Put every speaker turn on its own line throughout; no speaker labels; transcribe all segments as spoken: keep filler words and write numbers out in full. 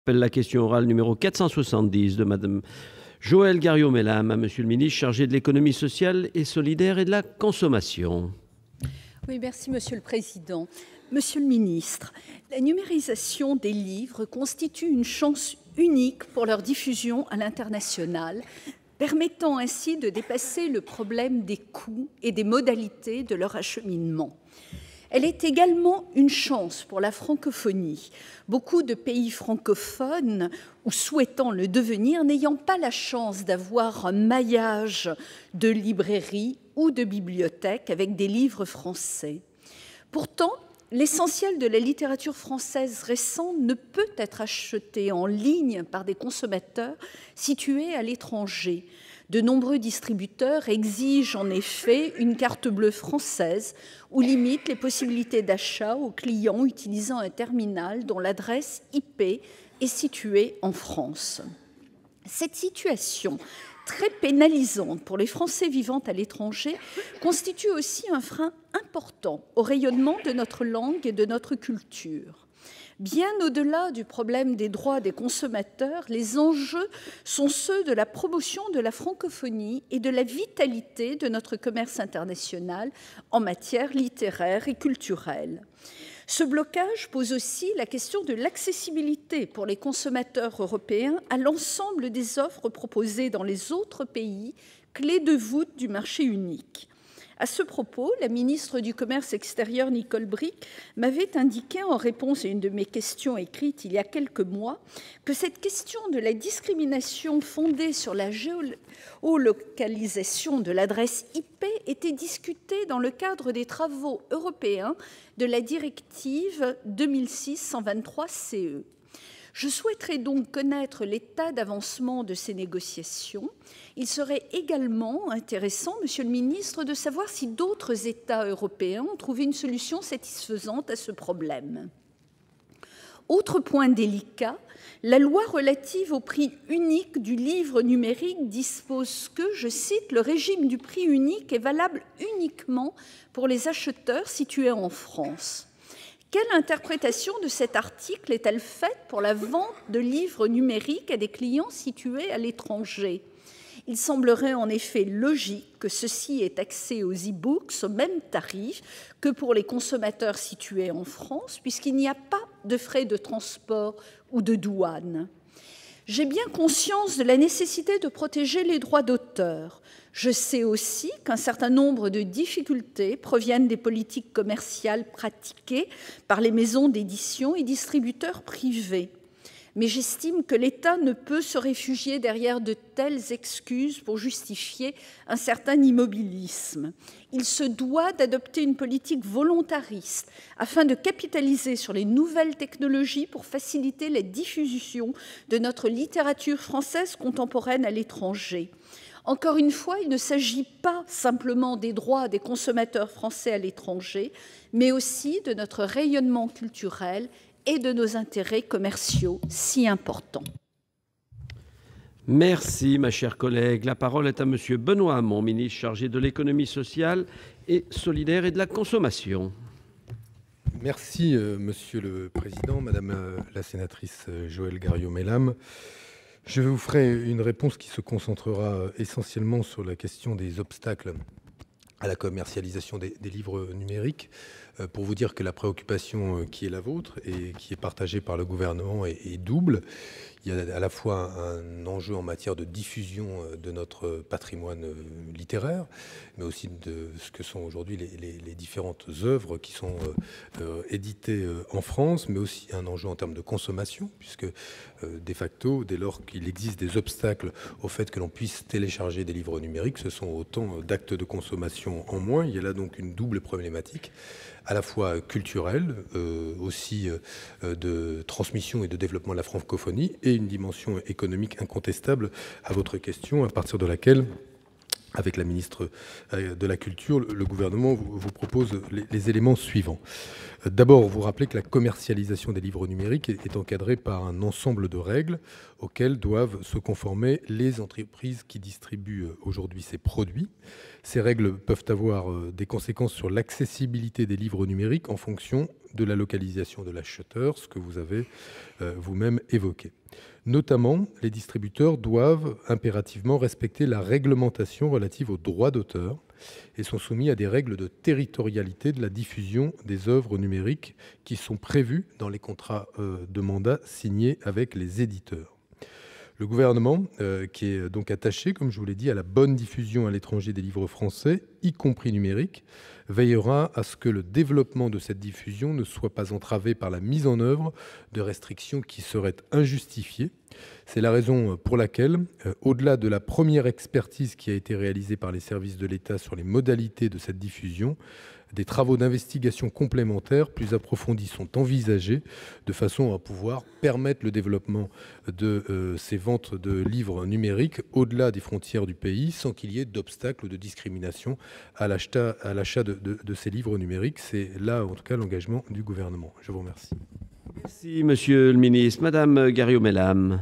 J'appelle la question orale numéro quatre cent soixante-dix de Madame Joëlle Garriaud-Maylam à Monsieur le ministre chargé de l'économie sociale et solidaire et de la consommation.
Oui, merci Monsieur le Président. Monsieur le ministre, la numérisation des livres constitue une chance unique pour leur diffusion à l'international, permettant ainsi de dépasser le problème des coûts et des modalités de leur acheminement. Elle est également une chance pour la francophonie. Beaucoup de pays francophones, ou souhaitant le devenir, n'ayant pas la chance d'avoir un maillage de librairies ou de bibliothèques avec des livres français. Pourtant, l'essentiel de la littérature française récente ne peut être acheté en ligne par des consommateurs situés à l'étranger. De nombreux distributeurs exigent en effet une carte bleue française ou limitent les possibilités d'achat aux clients utilisant un terminal dont l'adresse I P est située en France. Cette situation très pénalisante pour les Français vivant à l'étranger constitue aussi un frein important au rayonnement de notre langue et de notre culture. Bien au-delà du problème des droits des consommateurs, les enjeux sont ceux de la promotion de la francophonie et de la vitalité de notre commerce international en matière littéraire et culturelle. Ce blocage pose aussi la question de l'accessibilité pour les consommateurs européens à l'ensemble des offres proposées dans les autres pays, clé de voûte du marché unique. À ce propos, la ministre du Commerce extérieur, Nicole Bricq, m'avait indiqué en réponse à une de mes questions écrites il y a quelques mois que cette question de la discrimination fondée sur la géolocalisation de l'adresse I P était discutée dans le cadre des travaux européens de la directive deux mille six cent vingt-trois C E. Je souhaiterais donc connaître l'état d'avancement de ces négociations. Il serait également intéressant, Monsieur le ministre, de savoir si d'autres États européens ont trouvé une solution satisfaisante à ce problème. Autre point délicat, la loi relative au prix unique du livre numérique dispose que, je cite, « le régime du prix unique est valable uniquement pour les acheteurs situés en France ». Quelle interprétation de cet article est-elle faite pour la vente de livres numériques à des clients situés à l'étranger ? Il semblerait en effet logique que ceci ait accès aux e-books au même tarif que pour les consommateurs situés en France, puisqu'il n'y a pas de frais de transport ou de douane. J'ai bien conscience de la nécessité de protéger les droits d'auteur. Je sais aussi qu'un certain nombre de difficultés proviennent des politiques commerciales pratiquées par les maisons d'édition et distributeurs privés. Mais j'estime que l'État ne peut se réfugier derrière de telles excuses pour justifier un certain immobilisme. Il se doit d'adopter une politique volontariste afin de capitaliser sur les nouvelles technologies pour faciliter la diffusion de notre littérature française contemporaine à l'étranger. Encore une fois, il ne s'agit pas simplement des droits des consommateurs français à l'étranger, mais aussi de notre rayonnement culturel et de nos intérêts commerciaux si importants.
Merci, ma chère collègue. La parole est à Monsieur Benoît Hamon, ministre chargé de l'économie sociale et solidaire et de la consommation.
Merci, euh, Monsieur le Président, Madame euh, la sénatrice euh, Joëlle Garriaud-Maylam. Je vous ferai une réponse qui se concentrera essentiellement sur la question des obstacles à la commercialisation des, des livres numériques, euh, pour vous dire que la préoccupation qui est la vôtre et qui est partagée par le gouvernement est, est double. Il y a à la fois un enjeu en matière de diffusion de notre patrimoine littéraire, mais aussi de ce que sont aujourd'hui les, les, les différentes œuvres qui sont euh, éditées en France, mais aussi un enjeu en termes de consommation, puisque euh, de facto, dès lors qu'il existe des obstacles au fait que l'on puisse télécharger des livres numériques, ce sont autant d'actes de consommation en moins. Il y a là donc une double problématique, à la fois culturelle, euh, aussi euh, de transmission et de développement de la francophonie, et une dimension économique incontestable à votre question, à partir de laquelle avec la ministre de la Culture, le gouvernement vous propose les éléments suivants. D'abord, vous rappelez que la commercialisation des livres numériques est encadrée par un ensemble de règles auxquelles doivent se conformer les entreprises qui distribuent aujourd'hui ces produits. Ces règles peuvent avoir des conséquences sur l'accessibilité des livres numériques en fonction de la localisation de l'acheteur, ce que vous avez vous-même évoqué. Notamment, les distributeurs doivent impérativement respecter la réglementation relative aux droits d'auteur et sont soumis à des règles de territorialité de la diffusion des œuvres numériques qui sont prévues dans les contrats de mandat signés avec les éditeurs. Le gouvernement, euh, qui est donc attaché, comme je vous l'ai dit, à la bonne diffusion à l'étranger des livres français, y compris numériques, veillera à ce que le développement de cette diffusion ne soit pas entravé par la mise en œuvre de restrictions qui seraient injustifiées. C'est la raison pour laquelle, euh, au-delà de la première expertise qui a été réalisée par les services de l'État sur les modalités de cette diffusion, des travaux d'investigation complémentaires plus approfondis sont envisagés de façon à pouvoir permettre le développement de euh, ces ventes de livres numériques au-delà des frontières du pays sans qu'il y ait d'obstacles ou de discrimination à l'achat à l'achat de, de, de ces livres numériques. C'est là, en tout cas, l'engagement du gouvernement. Je vous remercie.
Merci, Monsieur le Ministre. Madame Garriaud-Maylam.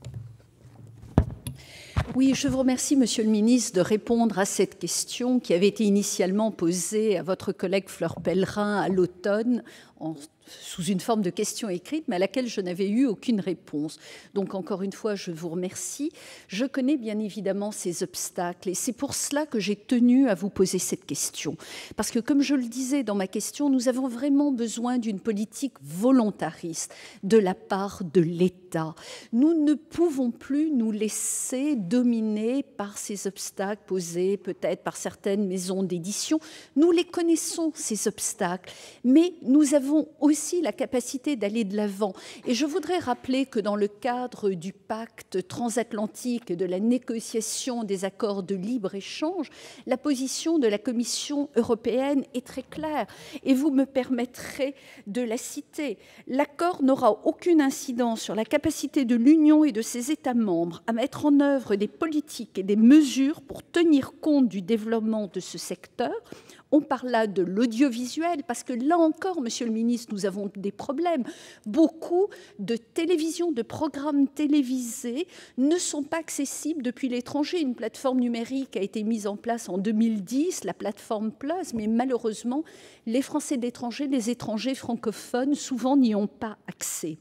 Oui, je vous remercie, Monsieur le Ministre, de répondre à cette question qui avait été initialement posée à votre collègue Fleur Pellerin à l'automne, en, sous une forme de question écrite, mais à laquelle je n'avais eu aucune réponse. Donc, encore une fois, je vous remercie. Je connais bien évidemment ces obstacles et c'est pour cela que j'ai tenu à vous poser cette question. Parce que, comme je le disais dans ma question, nous avons vraiment besoin d'une politique volontariste de la part de l'État. Nous ne pouvons plus nous laisser dominer par ces obstacles posés peut-être par certaines maisons d'édition. Nous les connaissons, ces obstacles, mais nous avons aussi la capacité d'aller de l'avant. Et je voudrais rappeler que dans le cadre du pacte transatlantique et de la négociation des accords de libre-échange, la position de la Commission européenne est très claire. Et vous me permettrez de la citer. L'accord n'aura aucune incidence sur la capacité de l'Union et de ses États membres à mettre en œuvre des politiques et des mesures pour tenir compte du développement de ce secteur. On parle là de l'audiovisuel, parce que là encore, Monsieur le Ministre, nous avons des problèmes. Beaucoup de télévisions, de programmes télévisés ne sont pas accessibles depuis l'étranger. Une plateforme numérique a été mise en place en deux mille dix, la plateforme Plus, mais malheureusement, les Français d'étranger, les étrangers francophones, souvent n'y ont pas accès.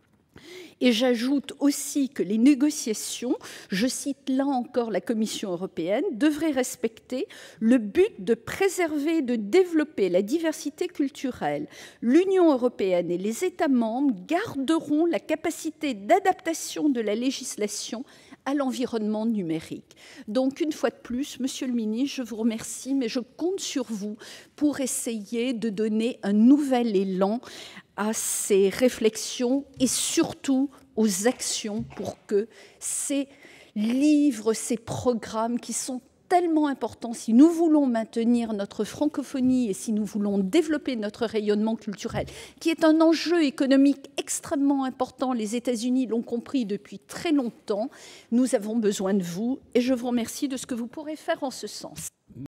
Et j'ajoute aussi que les négociations, je cite là encore la Commission européenne, devraient respecter le but de préserver et de développer la diversité culturelle. L'Union européenne et les États membres garderont la capacité d'adaptation de la législation à l'environnement numérique. Donc, une fois de plus, Monsieur le Ministre, je vous remercie, mais je compte sur vous pour essayer de donner un nouvel élan à ces réflexions et surtout aux actions pour que ces livres, ces programmes qui sont tellement importants si nous voulons maintenir notre francophonie et si nous voulons développer notre rayonnement culturel, qui est un enjeu économique extrêmement important. Les États-Unis l'ont compris depuis très longtemps. Nous avons besoin de vous et je vous remercie de ce que vous pourrez faire en ce sens.